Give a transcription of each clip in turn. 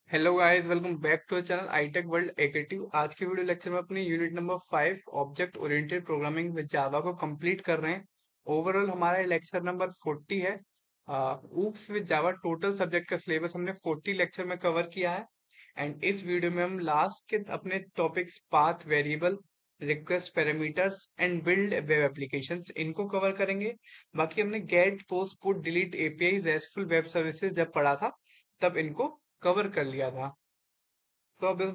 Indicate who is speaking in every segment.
Speaker 1: Hello guys, welcome back to channel iTech world एकेटिव। आज के वीडियो लेक्चर में अपनी unit number 5 object oriented programming with Java को कंप्लीट कर रहे हैं। ओवरऑल हमारा लेक्चर नंबर 40 है। OOPs with Java total subject का सिलेबस हमने 40 लेक्चर में कवर किया है। एंड इस वीडियो में हम लास्ट के अपने topics path, variable, request parameters and build web applications इनको कवर करेंगे। बाकी हमने get, post, put, delete API, RESTful web services जब पढ़ा था तब इनको कवर कर लिया था। तो अब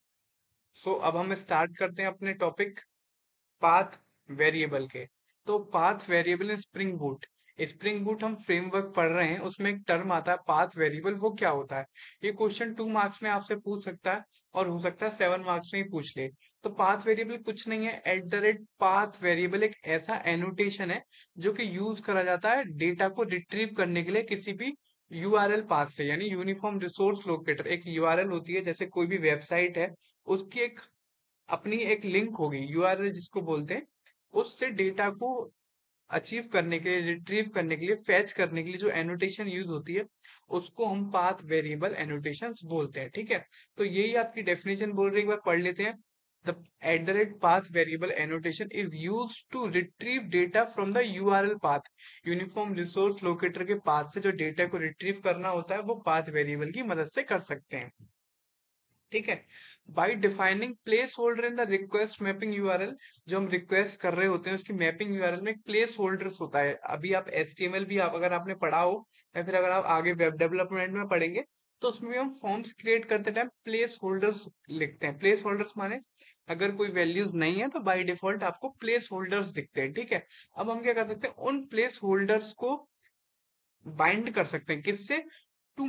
Speaker 1: अब हम स्टार्ट करते हैं अपने टॉपिक पाथ वेरिएबल के। तो path variable in Spring Boot हम फ्रेमवर्क पढ़ रहे हैं, उसमें एक टर्म आता है पाथ वेरिएबल। वो क्या होता है? ये क्वेश्चन 2 मार्क्स में आपसे पूछ सकता है और हो सकता है 7 मार्क्स में ही पूछ ले। तो पाथ वेरिएबल कुछ नहीं है, at the rate path variable एक ऐसा एनोटेशन है जो कि यूज करा जाता है डेटा को रिट्रीव करने के लिए किसी भी यूआरएल पाथ से, यानी यूनिफॉर्म रिसोर्स लोकेटर। एक यूआरएल होती है, जैसे कोई भी वेबसाइट है, उसकी एक अपनी एक लिंक होगी, यूआरएल जिसको बोलते हैं। उससे डेटा को अचीव करने के लिए, रिट्रीव करने के लिए, फेच करने के लिए जो एनोटेशन यूज होती है उसको हम पाथ वेरिएबल एनोटेशंस बोलते हैं। ठीक है, तो यही आपकी डेफिनेशन बोल रही है, एक बार पढ़ लेते हैं। The at the rate path variable annotation is use to retrieve data from the URL path. Uniform resource locator के पाथ से जो डेटा को रिट्रीव करना होता है वो पाथ वेरिएबल की मदद से कर सकते हैं। ठीक है, by defining placeholder in the request mapping URL. जो हम रिक्वेस्ट कर रहे होते हैं उसकी मैपिंग यूआरएल में प्लेस होल्डर्स होता है। अभी आप एचटीएमएल भी आप अगर आपने पढ़ा हो या फिर अगर आप आगे वेब डेवलपमेंट में पढ़ेंगे तो उसमें भी हम फॉर्म्स क्रिएट करते टाइम प्लेस होल्डर्स लिखते हैं। प्लेस होल्डर्स माने अगर कोई वैल्यूज नहीं है तो बाय डिफॉल्ट आपको प्लेस होल्डर्स दिखते हैं। ठीक है, अब हम क्या कर सकते हैं, उन प्लेस होल्डर्स को बाइंड कर सकते हैं किससे? To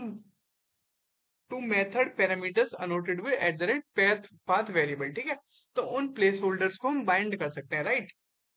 Speaker 1: to method parameters annotated with at the rate path variable. ठीक है, तो उन प्लेस होल्डर्स को हम बाइंड कर सकते हैं, राइट?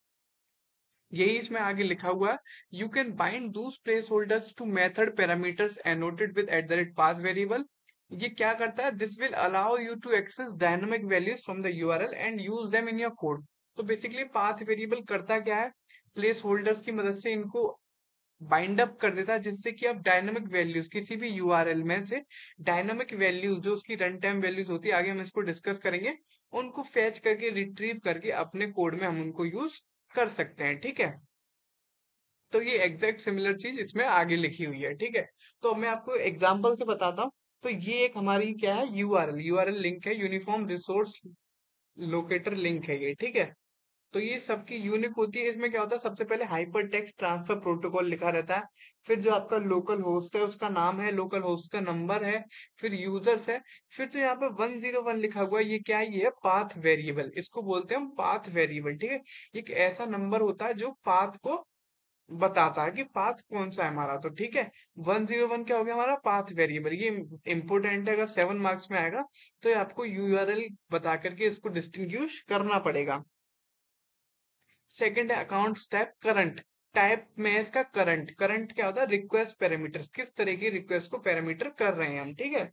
Speaker 1: यही इसमें आगे लिखा हुआ है, you can bind these placeholders to method parameters annotated with at the rate path variable. ये क्या करता है? This will allow you to access dynamic values from the URL and use them in your code. तो basically path variable करता क्या है, place holders की मदद से इनको बाइंड अप कर देता है, जिससे कि आप डायनामिक वैल्यूज किसी भी यूआरएल में से डायनामिक वैल्यूज जो उसकी रन टाइम वैल्यूज होती है, आगे हम इसको डिस्कस करेंगे, उनको फेच करके रिट्रीव करके अपने कोड में हम उनको यूज कर सकते हैं। ठीक है, तो ये एग्जैक्ट सिमिलर चीज इसमें आगे लिखी हुई है। ठीक है, तो मैं आपको एग्जांपल से बताता हूँ। तो ये एक हमारी क्या है, यूआरएल लिंक है, यूनिफॉर्म रिसोर्स लोकेटर लिंक है ये। ठीक है, तो ये सबकी यूनिक होती है। इसमें क्या होता है, सबसे पहले हाइपर टेक्स्ट ट्रांसफर प्रोटोकॉल लिखा रहता है, फिर जो आपका लोकल होस्ट है उसका नाम है, लोकल होस्ट का नंबर है, फिर यूजर्स है, फिर जो यहाँ पे 101 लिखा हुआ है ये क्या है, ये है पाथ वेरिएबल। इसको बोलते हैं हम पाथ वेरिएबल। ठीक है, एक ऐसा नंबर होता है जो पाथ को बताता है कि पाथ कौन सा है हमारा। तो ठीक है, 101 क्या हो गया, हमारा पाथ वेरिएबल। ये इंपोर्टेंट है, अगर 7 मार्क्स में आएगा तो ये आपको यूआरएल बता करके इसको डिस्टिंग्विश करना पड़ेगा। सेकंड है अकाउंट टाइप करंट। टाइप में है इसका करंट। करंट क्या होता है, रिक्वेस्ट पैरामीटर, किस तरह की रिक्वेस्ट को पैरामीटर कर रहे हैं हम। ठीक है,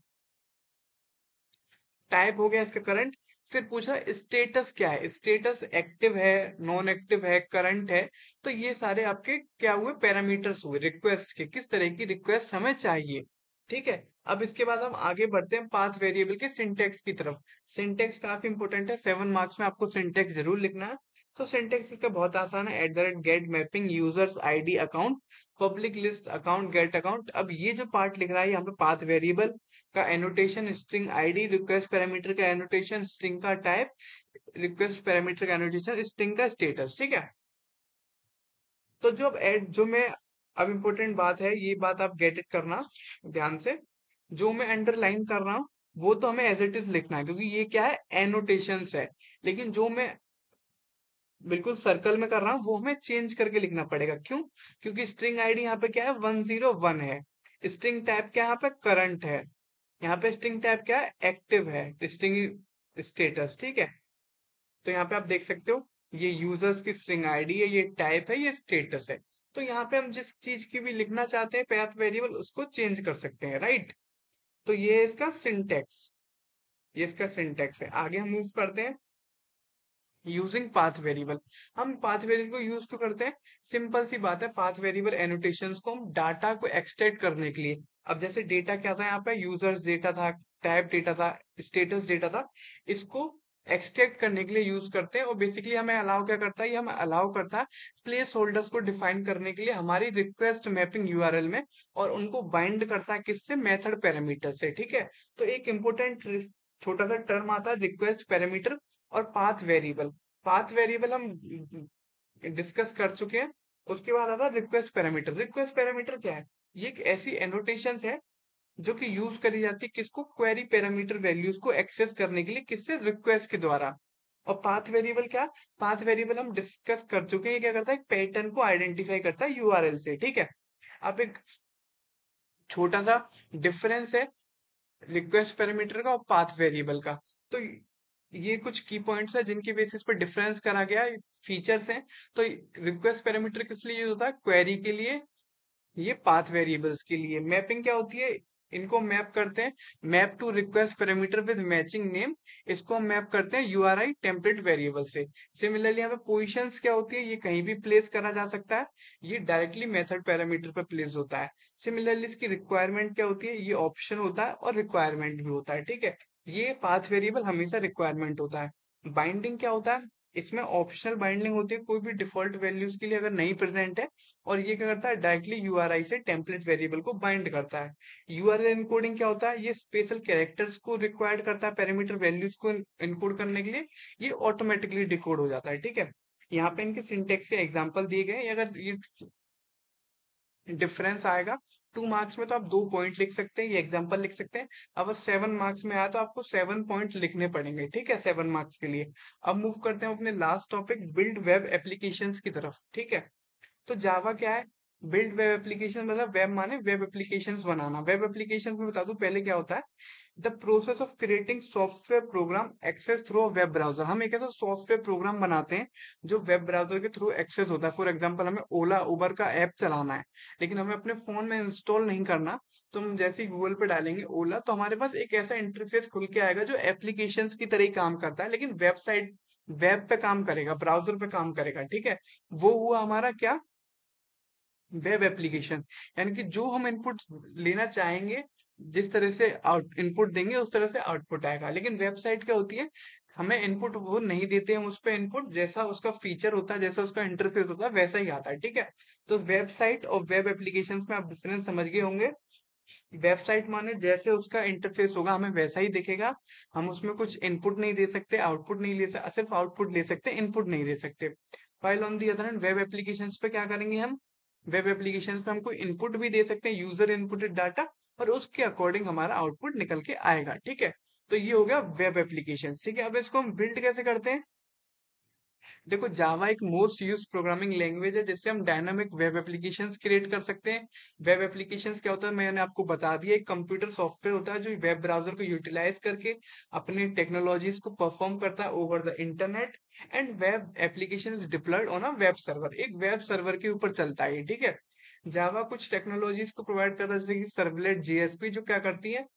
Speaker 1: टाइप हो गया इसका करंट। फिर पूछा स्टेटस क्या है, स्टेटस एक्टिव है, नॉन एक्टिव है, करंट है। तो ये सारे आपके क्या हुए, पैरामीटर्स हुए रिक्वेस्ट के, किस तरह की रिक्वेस्ट हमें चाहिए। ठीक है, अब इसके बाद हम आगे बढ़ते हैं पाथ वेरिएबल के सिंटेक्स की तरफ। सिंटेक्स काफी इंपोर्टेंट है, 7 मार्क्स में आपको सिंटेक्स जरूर लिखना है। तो सिंटेक्स इसका बहुत आसान है, at the rate get mapping users ID account public list account get account. अब ये जो पार्ट लिख रहा है यहाँ पे पाथ वेरिएबल का annotation string ID, request parameter का एनोटेशन स्ट्रिंग का टाइप, रिक्वेस्ट पैरामीटर का एनोटेशन स्ट्रिंग का स्टेटस। ठीक है, तो जो अब एड जो मैं अब इम्पोर्टेंट बात है, ये बात आप गेट इट करना ध्यान से। जो मैं अंडरलाइन कर रहा हूँ वो तो हमें एज इट इज लिखना है, क्योंकि ये क्या है, एनोटेशंस है। लेकिन जो मैं बिल्कुल सर्कल में कर रहा हूँ वो हमें चेंज करके लिखना पड़ेगा। क्यों? क्योंकि स्ट्रिंग आईडी यहाँ पे क्या है, 101 है। स्ट्रिंग टाइप क्या यहाँ पे, करंट है। यहाँ पे स्ट्रिंग टाइप क्या है, एक्टिव है। String status. ठीक है, तो यहाँ पे आप देख सकते हो ये यूजर्स की स्ट्रिंग आईडी है, ये टाइप है, ये स्टेटस है। तो यहाँ पे हम जिस चीज की भी लिखना चाहते हैं पैथ वेरिएबल उसको चेंज कर सकते हैं, राइट? तो ये है इसका सिंटेक्स, ये इसका सिंटेक्स है। आगे हम मूव करते हैं। Using path variable. हम पाथ वेरिएबल को यूज क्यों करते हैं? सिंपल सी बात है, पाथ वेरिएबल एनोटेशंस को हम डाटा को एक्सट्रैक्ट करने के लिए, अब जैसे डेटा क्या था यहाँ पे, यूजर्स डेटा था, टाइप डेटा था, स्टेटस डेटा था, इसको एक्सट्रैक्ट करने के लिए यूज करते हैं। और बेसिकली हमें अलाउ क्या करता है, ये हमें अलाउ करता है प्लेस होल्डर्स को डिफाइन करने के लिए हमारी रिक्वेस्ट मैपिंग यूआरएल में, और उनको बाइंड करता है किससे, मेथड पैरामीटर से। ठीक है, तो एक इंपॉर्टेंट छोटा सा टर्म आता है रिक्वेस्ट पैरामीटर और पाथ वेरिएबल। पाथ वेरिएबल हम डिस्कस कर चुके हैं। उसके बाद आता है रिक्वेस्ट पैरामीटर। रिक्वेस्ट पैरामीटर क्या है? ये एक ऐसी एनोटेशन है जो कि यूज करी जाती है किसको, क्वेरी पैरामीटर वैल्यूज को एक्सेस करने के लिए, किससे, रिक्वेस्ट के द्वारा। और पाथ वेरिएबल क्या? पाथ वेरिएबल हम डिस्कस कर चुके हैं, ये क्या करता है, एक पैटर्न को आइडेंटिफाई करता है यूआरएल से। ठीक है, अब एक छोटा सा डिफरेंस है रिक्वेस्ट पैरामीटर का और पाथ वेरिएबल का। तो ये कुछ की पॉइंट्स है जिनके बेसिस पर डिफरेंस करा गया है, फीचर्स हैं। तो रिक्वेस्ट पैरामीटर किस लिए यूज होता है, क्वेरी के लिए, ये पाथ वेरिएबल्स के लिए। मैपिंग क्या होती है, इनको मैप करते हैं, map to request parameter with matching name, इसको हम मैप करते हैं यूआरआई टेम्पलेट वेरिएबल से। सिमिलरली यहाँ पे पोजीशंस क्या होती है, ये कहीं भी प्लेस करा जा सकता है, ये डायरेक्टली मेथड पैरामीटर पे प्लेस होता है। सिमिलरली इसकी रिक्वायरमेंट क्या होती है, ये ऑप्शन होता है और रिक्वायरमेंट भी होता है। ठीक है, ये पाथ वेरिएबल हमेशा रिक्वायरमेंट होता है। बाइंडिंग क्या होता है, इसमें ऑप्शनल बाइंडिंग होती है, कोई भी डिफॉल्ट वैल्यूज के लिए अगर नहीं प्रेजेंट है, और ये क्या करता है, डायरेक्टली यूआरआई से टेम्पलेट वेरिएबल को बाइंड करता है। यूआरएल एनकोडिंग क्या होता है, ये स्पेशल कैरेक्टर्स को रिक्वायर्ड करता है पैरामीटर वैल्यूज को इनकोड करने के लिए, ये ऑटोमेटिकली डिकोड हो जाता है। ठीक है, यहाँ पे इनके सिंटेक्स के एग्जांपल दिए गए हैं। अगर ये डिफरेंस आएगा 2 मार्क्स में तो आप 2 पॉइंट लिख सकते हैं, ये एग्जाम्पल लिख सकते हैं। अब 7 मार्क्स में आया तो आपको 7 पॉइंट लिखने पड़ेंगे। ठीक है, 7 मार्क्स के लिए। अब मूव करते हैं अपने last topic, build web applications की तरफ। ठीक है, तो जावा क्या है, बिल्ड वेब एप्लीकेशन, मतलब वेब माने वेब एप्लीकेशंस बनाना। वेब एप्लीकेशन में बता दूं पहले क्या होता है, the process of creating software program access through a web browser. हम एक ऐसा सॉफ्टवेयर प्रोग्राम बनाते हैं जो वेब ब्राउजर के थ्रू एक्सेस होता है। फॉर एग्जांपल, हमें ओला उबर का ऐप चलाना है, लेकिन हमें अपने फोन में इंस्टॉल नहीं करना, तो हम जैसे ही गूगल पे डालेंगे ओला, तो हमारे पास एक ऐसा इंटरफेस खुल के आएगा जो एप्लीकेशंस की तरह ही काम करता है, लेकिन वेबसाइट, वेब पे काम करेगा, ब्राउजर पे काम करेगा। ठीक है, वो हुआ हमारा क्या, वेब एप्लीकेशन। यानी कि जो हम इनपुट लेना चाहेंगे, जिस तरह से आउट इनपुट देंगे उस तरह से आउटपुट आएगा। लेकिन वेबसाइट क्या होती है, हमें इनपुट वो नहीं देते हैं उस पे इनपुट, जैसा उसका फीचर होता है, जैसा उसका इंटरफेस होता है, वैसा ही आता है। ठीक है, तो वेबसाइट और वेब एप्लीकेशंस में आप डिफरेंस समझ गए होंगे। वेबसाइट माने जैसे उसका इंटरफेस होगा हमें वैसा ही दिखेगा, हम उसमें कुछ इनपुट नहीं दे सकते, आउटपुट नहीं ले सकते, सिर्फ आउटपुट ले सकते, इनपुट नहीं दे सकते। While on the other hand, web applications पे क्या करेंगे हम, वेब एप्लीकेशंस पे हम कोई इनपुट भी दे सकते हैं, यूजर इनपुटेड डाटा, और उसके अकॉर्डिंग हमारा आउटपुट निकल के आएगा। ठीक है, तो ये हो गया वेब एप्लीकेशन। ठीक है, अब इसको हम बिल्ड कैसे करते हैं, देखो जावा एक मोस्ट यूज प्रोग्रामिंग लैंग्वेज है जिससे हम डायनामिक वेब एप्लीकेशंस क्रिएट कर सकते हैं। वेब एप्लीकेशंस क्या होता है, मैंने आपको बता दिया, एक कंप्यूटर सॉफ्टवेयर होता है जो वेब ब्राउजर को यूटिलाइज करके अपने टेक्नोलॉजीज को परफॉर्म करता है over the internet. And web application is deployed on a web server, एक वेब सर्वर के ऊपर चलता है। ठीक है, जावा कुछ टेक्नोलॉजीज को प्रोवाइड करता है, जैसे कि सर्वलेट जेएसपी, जो क्या करती है,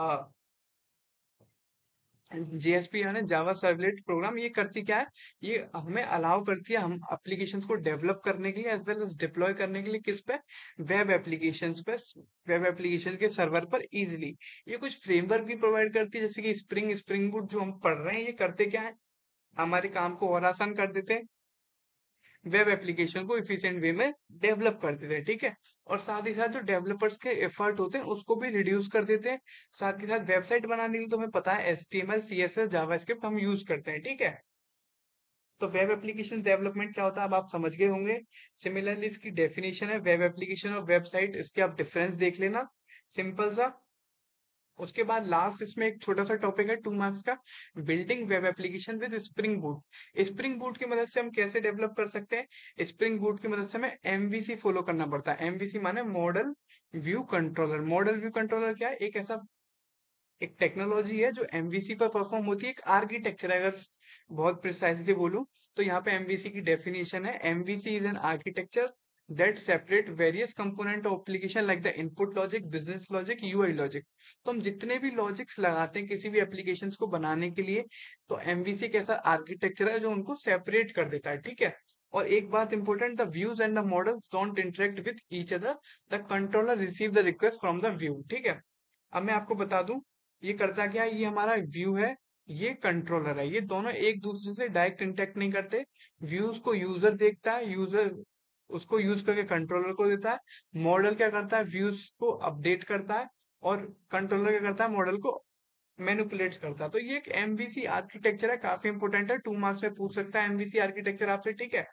Speaker 1: जेएसपी यानी जावा सर्वलेट प्रोग्राम, ये करती क्या है, ये हमें अलाउ करती है हम एप्लीकेशंस को डेवलप करने के लिए एज वेल एज डिप्लॉय करने के लिए, किस पे, वेब एप्लीकेशंस पे, वेब एप्लीकेशन के सर्वर पर इजीली। ये कुछ फ्रेमवर्क भी प्रोवाइड करती है, जैसे कि स्प्रिंग बूट जो हम पढ़ रहे हैं, ये करते क्या है, हमारे काम को और आसान कर देते हैं, वेब एप्लीकेशन को इफिशिएंट वे में डेवलप कर देते हैं। ठीक है, और साथ ही साथ जो डेवलपर्स के एफर्ट होते हैं उसको भी रिड्यूस कर देते हैं। साथ ही साथ वेबसाइट बनाने के लिए तो हमें पता है HTML CSS जावास्क्रिप्ट हम यूज करते हैं। ठीक है, तो वेब एप्लीकेशन डेवलपमेंट क्या होता है अब आप समझ गए होंगे। सिमिलरली इसकी डेफिनेशन है वेब एप्लीकेशन और वेबसाइट, इसके आप डिफरेंस देख लेना, सिंपल सा। उसके बाद लास्ट इसमें एक छोटा सा टॉपिक है 2 मार्क्स का, building web application with Spring Boot. Spring Boot की मदद से हम कैसे डेवलप कर सकते हैं, स्प्रिंग बूट की मदद से हमें एमवीसी फॉलो करना पड़ता है। एमवीसी माने model view controller. Model view controller क्या है, एक ऐसा एक टेक्नोलॉजी है जो एमवीसी पर परफॉर्म होती है, एक आर्किटेक्चर है। अगर बहुत प्रिसाइजली बोलूं तो यहाँ पे एमवीसी की डेफिनेशन है, MVC is an architecture that separate various component of application like the input logic, business logic, UI logic। तो हम जितने भी लॉजिक्स लगाते हैं किसी भी एप्लीकेशंस को बनाने के लिए, तो एमवीसी एक ऐसा आर्किटेक्चर है जो उनको सेपरेट कर देता है, ठीक है। और एक बात important, the views and the models don't interact with each other, the controller receive the request from the view, ठीक है। अब मैं आपको बता दूं ये करता क्या है, ये हमारा व्यू है, ये कंट्रोलर है, ये दोनों एक दूसरे से डायरेक्ट इंटरेक्ट नहीं करते। व्यूज को यूजर देखता है, यूजर उसको यूज करके कंट्रोलर को देता है। मॉडल क्या करता है, व्यूज को अपडेट करता है, और कंट्रोलर क्या करता है, मॉडल को मैनिपुलेट्स करता है। तो ये एक एमवीसी आर्किटेक्चर है, काफी इंपॉर्टेंट है, 2 मार्क्स में पूछ सकता है एमवीसी आर्किटेक्चर आपसे, ठीक है।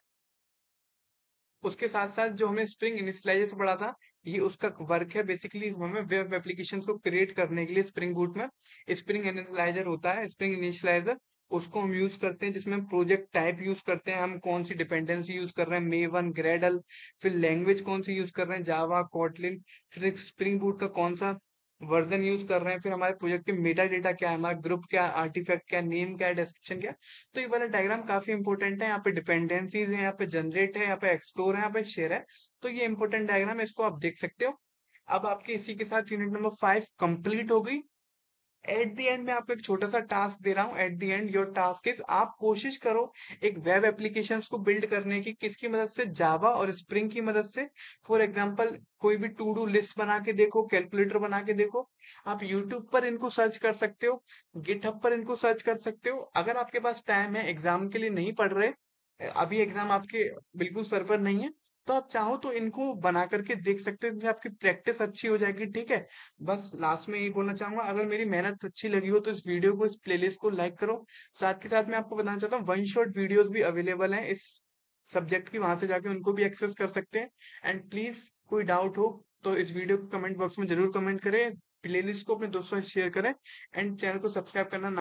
Speaker 1: उसके साथ साथ जो हमें स्प्रिंग इनिशियलाइजर पढ़ा था, ये उसका वर्क है बेसिकली, हमें वेब एप्लीकेशन को क्रिएट करने के लिए स्प्रिंग बूट में स्प्रिंग इनिशियलाइजर होता है, स्प्रिंग इनिशियलाइजर उसको हम यूज करते हैं, जिसमें हम प्रोजेक्ट टाइप यूज करते हैं, हम कौन सी डिपेंडेंसी यूज कर रहे हैं, मेवन, ग्रेडल, फिर लैंग्वेज कौन सी यूज कर रहे हैं, जावा, कोटलिन, फिर स्प्रिंग बूट का कौन सा वर्जन यूज कर रहे हैं, फिर हमारे प्रोजेक्ट के मेटा डेटा क्या है, हमारा ग्रुप क्या है, आर्टिफैक्ट क्या है, नेम क्या है, डिस्क्रिप्शन क्या है। तो ये वाला डायग्राम काफी इंपॉर्टेंट है, यहाँ पे डिपेंडेंसीज है, यहाँ पे जनरेट है, यहाँ पे एक्सप्लोर है, यहाँ पे शेयर है। तो ये इंपॉर्टेंट डायग्राम है, इसको आप देख सकते हो। अब आपके इसी के साथ यूनिट नंबर 5 कंप्लीट हो गई। एट द एंड मैं आपको एक छोटा सा टास्क दे रहा हूँ, at the end your task is, आप कोशिश करो एक वेब एप्लीकेशन को बिल्ड करने की, किसकी मदद से, जावा और स्प्रिंग की मदद से। फॉर एग्जाम्पल कोई भी टू डू लिस्ट बना के देखो, कैलकुलेटर बना के देखो, आप यूट्यूब पर इनको सर्च कर सकते हो, गिटहब पर इनको सर्च कर सकते हो। अगर आपके पास टाइम है, एग्जाम के लिए नहीं पढ़ रहे, अभी एग्जाम आपके बिल्कुल सर पर नहीं है, तो आप चाहो तो इनको बना करके देख सकते हो, जिससे आपकी प्रैक्टिस अच्छी हो जाएगी, ठीक है। बस लास्ट में यही बोलना चाहूंगा, अगर मेरी मेहनत अच्छी लगी हो तो इस वीडियो को, इस प्लेलिस्ट को लाइक करो। साथ के साथ मैं आपको बताना चाहता हूँ, वन शॉट वीडियोस भी अवेलेबल हैं इस सब्जेक्ट की, वहां से जाके उनको भी एक्सेस कर सकते हैं। एंड प्लीज कोई डाउट हो तो इस वीडियो को कमेंट बॉक्स में जरूर कमेंट करें, प्लेलिस्ट को अपने दोस्तों से शेयर करें, एंड चैनल को सब्सक्राइब करना